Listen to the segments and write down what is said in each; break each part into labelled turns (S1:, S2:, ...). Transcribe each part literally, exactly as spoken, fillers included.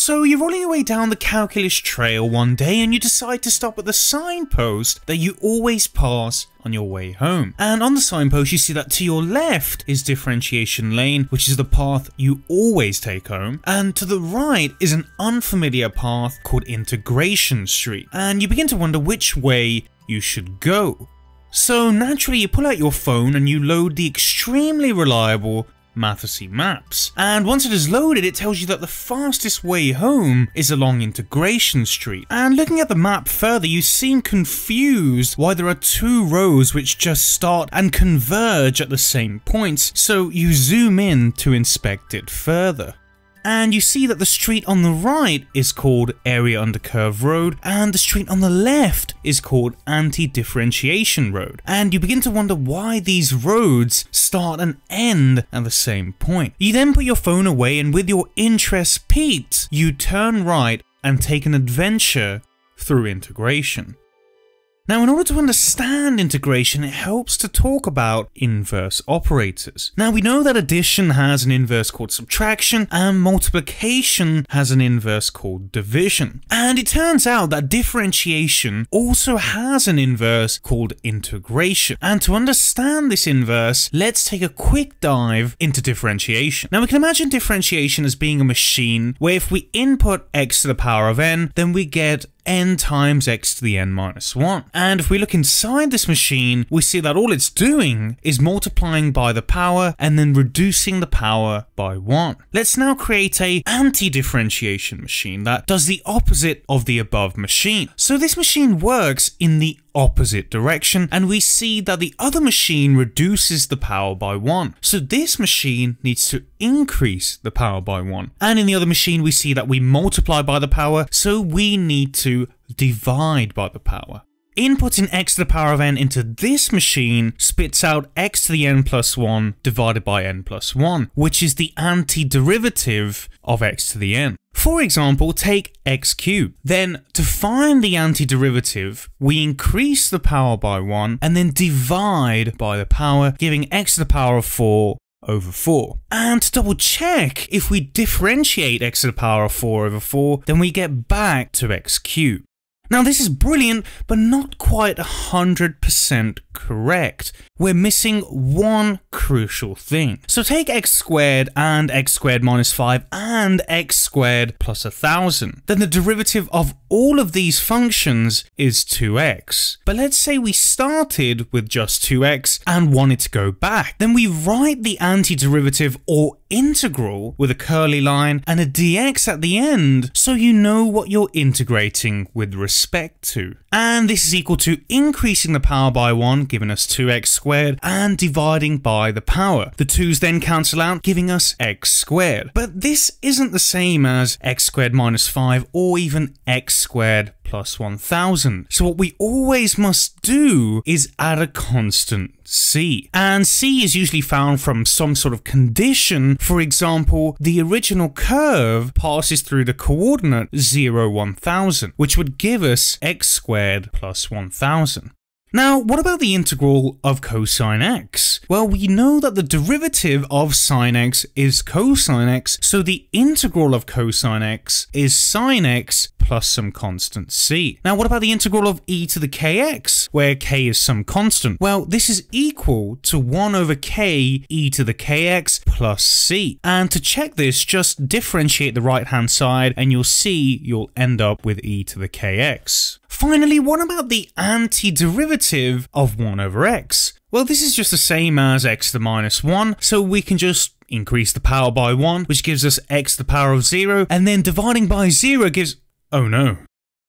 S1: So you're rolling your way down the calculus trail one day and you decide to stop at the signpost that you always pass on your way home. And on the signpost you see that to your left is differentiation lane, which is the path you always take home, and to the right is an unfamiliar path called integration street, and you begin to wonder which way you should go. So naturally you pull out your phone and you load the extremely reliable Mathesy Maps, and once it is loaded it tells you that the fastest way home is along Integration Street. And looking at the map further you seem confused why there are two roads which just start and converge at the same points, so you zoom in to inspect it further. And you see that the street on the right is called Area Under Curve Road, and the street on the left is called Anti-Differentiation Road. And you begin to wonder why these roads start and end at the same point. You then put your phone away and with your interest piqued, you turn right and take an adventure through integration. Now, in order to understand integration, it helps to talk about inverse operators. Now, we know that addition has an inverse called subtraction, and multiplication has an inverse called division. And it turns out that differentiation also has an inverse called integration. And to understand this inverse, let's take a quick dive into differentiation. Now, we can imagine differentiation as being a machine where if we input x to the power of n, then we get n times x to the n minus one. And if we look inside this machine, we see that all it's doing is multiplying by the power and then reducing the power by one. Let's now create a anti-differentiation machine that does the opposite of the above machine. So this machine works in the opposite direction, and we see that the other machine reduces the power by one. So this machine needs to increase the power by one. And in the other machine we see that we multiply by the power, so we need to divide by the power. Inputting x to the power of n into this machine spits out x to the n plus one divided by n plus one, which is the antiderivative of x to the n. For example, take x cubed. Then, to find the antiderivative, we increase the power by one and then divide by the power, giving x to the power of four over four. And to double check, if we differentiate x to the power of four over four, then we get back to x cubed. Now this is brilliant, but not quite one hundred percent correct. We're missing one crucial thing. So take x squared and x squared minus five and x squared plus one thousand. Then the derivative of all of these functions is two x. But let's say we started with just two x and wanted to go back. Then we write the antiderivative or integral with a curly line and a dx at the end, so you know what you're integrating with respect to. And this is equal to increasing the power by one, giving us two x squared, and dividing by the power. The twos then cancel out, giving us x squared. But this isn't the same as x squared minus five or even x squared plus one thousand. So what we always must do is add a constant c. And c is usually found from some sort of condition. For example, the original curve passes through the coordinate zero, one thousand, which would give us x squared plus one thousand. Now, what about the integral of cosine x? Well, we know that the derivative of sine x is cosine x, so the integral of cosine x is sine x plus some constant c. Now, what about the integral of e to the kx, where k is some constant? Well, this is equal to one over k e to the kx plus c. And to check this, just differentiate the right-hand side and you'll see you'll end up with e to the kx. Finally, what about the antiderivative of one over x? Well, this is just the same as x to the minus one, so we can just increase the power by one, which gives us x to the power of zero, and then dividing by zero gives... oh no.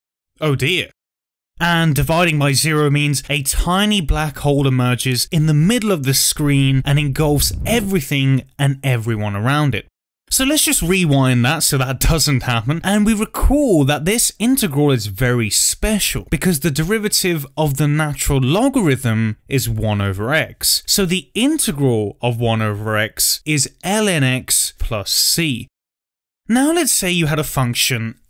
S1: Oh dear. And dividing by zero means a tiny black hole emerges in the middle of the screen and engulfs everything and everyone around it. So let's just rewind that so that doesn't happen, and we recall that this integral is very special because the derivative of the natural logarithm is one over x. So the integral of one over x is ln x plus c. Now let's say you had a function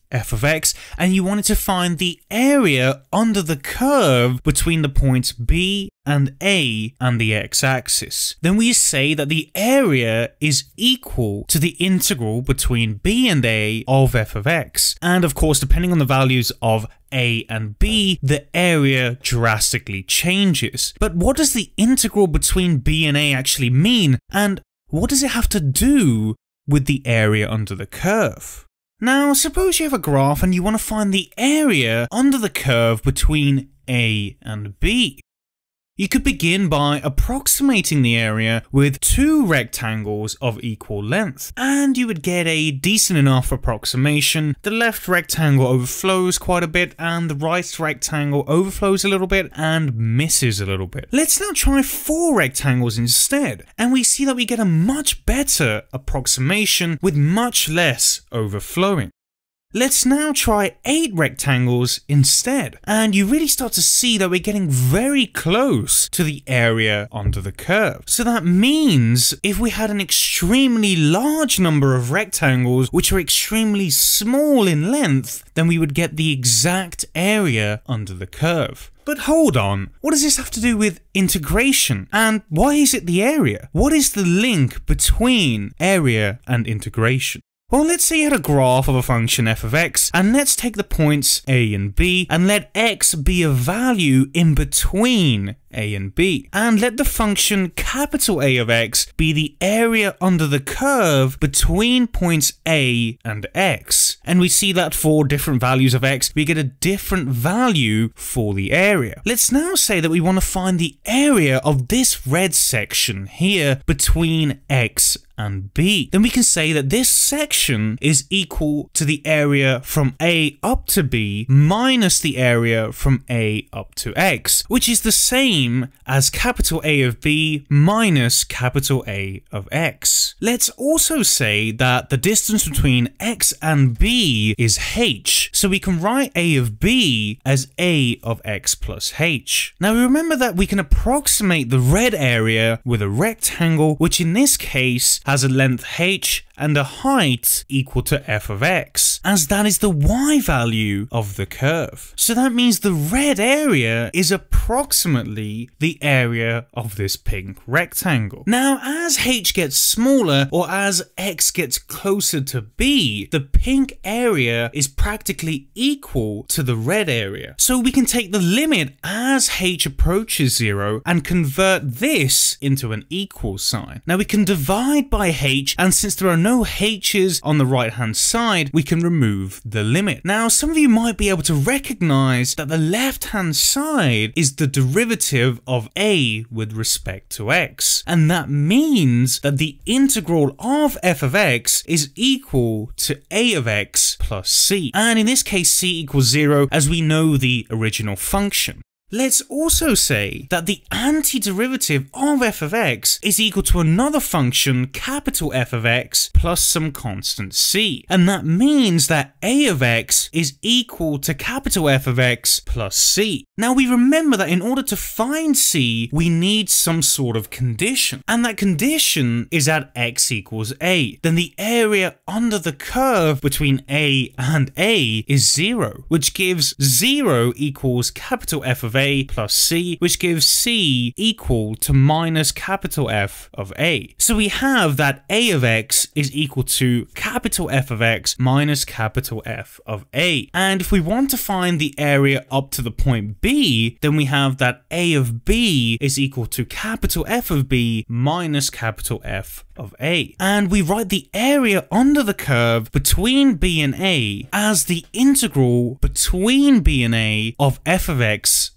S1: f of x, and you wanted to find the area under the curve between the points B and A and the x-axis. Then we say that the area is equal to the integral between B and A of f of x. And of course, depending on the values of A and B, the area drastically changes. But what does the integral between B and A actually mean? And what does it have to do with the area under the curve? Now, suppose you have a graph and you want to find the area under the curve between A and B. You could begin by approximating the area with two rectangles of equal length, and you would get a decent enough approximation. The left rectangle overflows quite a bit, and the right rectangle overflows a little bit and misses a little bit. Let's now try four rectangles instead, and we see that we get a much better approximation with much less overflowing. Let's now try eight rectangles instead, and you really start to see that we're getting very close to the area under the curve. So that means if we had an extremely large number of rectangles which are extremely small in length, then we would get the exact area under the curve. But hold on, what does this have to do with integration? And why is it the area? What is the link between area and integration? Well, let's say you had a graph of a function f of x, and let's take the points a and b, and let x be a value in between a and b, and let the function capital A of x be the area under the curve between points a and x. And we see that for different values of x, we get a different value for the area. Let's now say that we want to find the area of this red section here between x and b. Then we can say that this section is equal to the area from a up to b minus the area from a up to x, which is the same as capital A of b minus capital A of x. Let's also say that the distance between x and b is h, so we can write a of b as a of x plus h. Now remember that we can approximate the red area with a rectangle, which in this case has a length h and a height equal to f of x, as that is the y value of the curve. So that means the red area is approximately the area of this pink rectangle. Now, as h gets smaller, or as x gets closer to b, the pink area is practically equal to the red area. So we can take the limit as h approaches zero and convert this into an equal sign. Now we can divide by h, and since there are no h's on the right hand side, we can remove the limit. Now some of you might be able to recognize that the left hand side is the derivative of a with respect to x, and that means that the integral of f of x is equal to a of x plus c, and in this case c equals zero as we know the original function. Let's also say that the antiderivative of f of x is equal to another function, capital F of x, plus some constant c. And that means that a of x is equal to capital F of x plus c. Now we remember that in order to find c, we need some sort of condition. And that condition is at x equals a. Then the area under the curve between a and a is zero, which gives zero equals capital F of a plus c, which gives c equal to minus capital F of a. So we have that a of x is equal to capital F of x minus capital F of a. And if we want to find the area up to the point b, then we have that a of b is equal to capital F of b minus capital F of a. And we write the area under the curve between b and a as the integral between b and a of f of x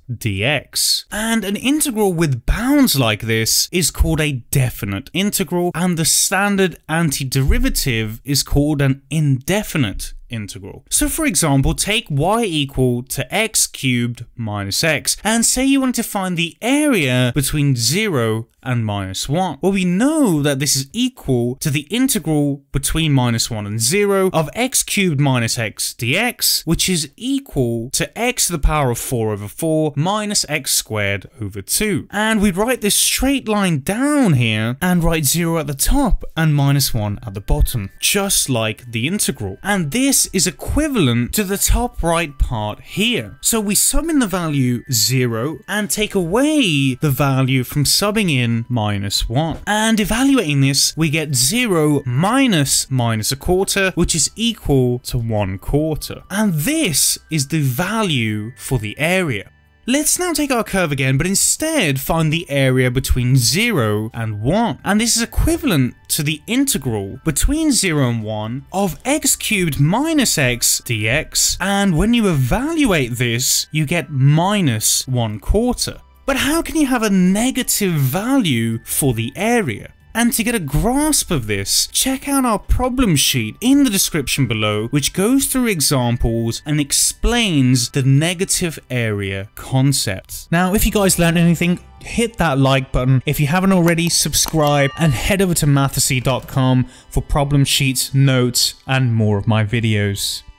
S1: dx. And an integral with bounds like this is called a definite integral, and the standard antiderivative is called an indefinite integral. So for example, take y equal to x cubed minus x, and say you want to find the area between zero and minus one. Well, we know that this is equal to the integral between minus one and zero of x cubed minus x dx, which is equal to x to the power of four over four minus x squared over two. And we write this straight line down here and write zero at the top and minus one at the bottom, just like the integral. And this this is equivalent to the top right part here. So we sub in the value zero and take away the value from subbing in minus one. And evaluating this, we get zero minus minus a quarter, which is equal to one quarter. And this is the value for the area. Let's now take our curve again, but instead find the area between zero and one. And this is equivalent to the integral between zero and one of x cubed minus x dx. And when you evaluate this, you get minus one quarter. But how can you have a negative value for the area? And to get a grasp of this, check out our problem sheet in the description below, which goes through examples and explains the negative area concept. Now, if you guys learned anything, hit that like button. If you haven't already, subscribe and head over to mathesy dot com for problem sheets, notes, and more of my videos.